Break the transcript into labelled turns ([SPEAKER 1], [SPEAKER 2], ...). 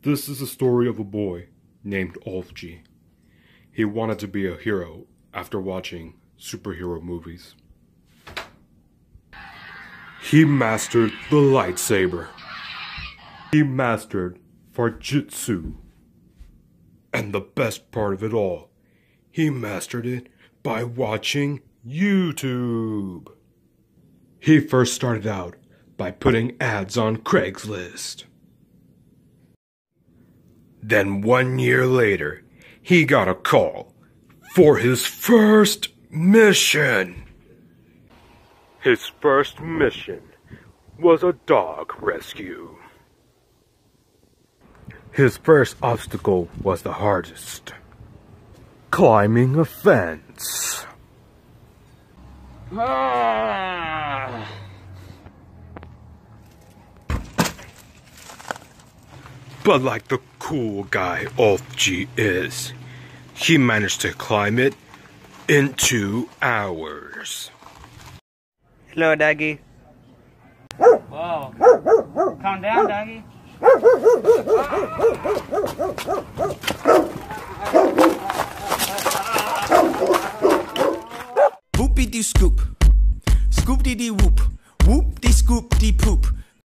[SPEAKER 1] This is the story of a boy named OLF-G. He wanted to be a hero after watching superhero movies. He mastered the lightsaber. He mastered Farjitsu. And the best part of it all, he mastered it by watching YouTube. He first started out by putting ads on Craigslist. Then 1 year later, he got a call for his first mission. His first mission was a dog rescue. His first obstacle was the hardest: climbing a fence. But like the cool guy OLF-G is, he managed to climb it in 2 hours.
[SPEAKER 2] Hello, doggy. Whoa. Calm down, doggy.
[SPEAKER 3] Whoopie dee scoop, scoop dee dee whoop, whoop dee scoop dee poop.